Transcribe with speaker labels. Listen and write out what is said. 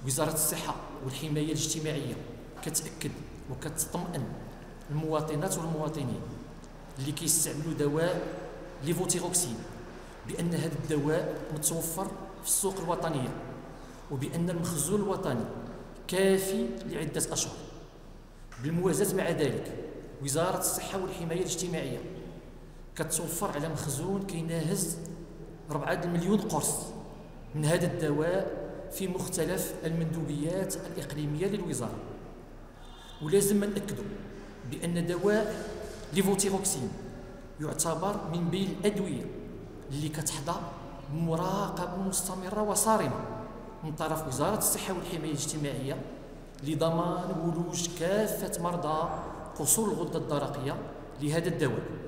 Speaker 1: وزارة الصحة والحماية الاجتماعية كتأكد وكتطمئن المواطنات والمواطنين اللي كيستعملوا دواء ليفوتيروكسين بأن هذا الدواء متوفر في السوق الوطنية، وبأن المخزون الوطني كافي لعدة أشهر. بالموازاة مع ذلك وزارة الصحة والحماية الاجتماعية كتوفر على مخزون كيناهز 4 مليون قرص من هذا الدواء في مختلف المندوبيات الإقليمية للوزارة. ولازم نأكدوا بأن دواء ليفوتيروكسين يعتبر من بين الأدوية اللي كتحظى بمراقبة مستمرة وصارمة من طرف وزارة الصحة والحماية الاجتماعية لضمان ولوج كافة مرضى قصور الغدة الدرقية لهذا الدواء.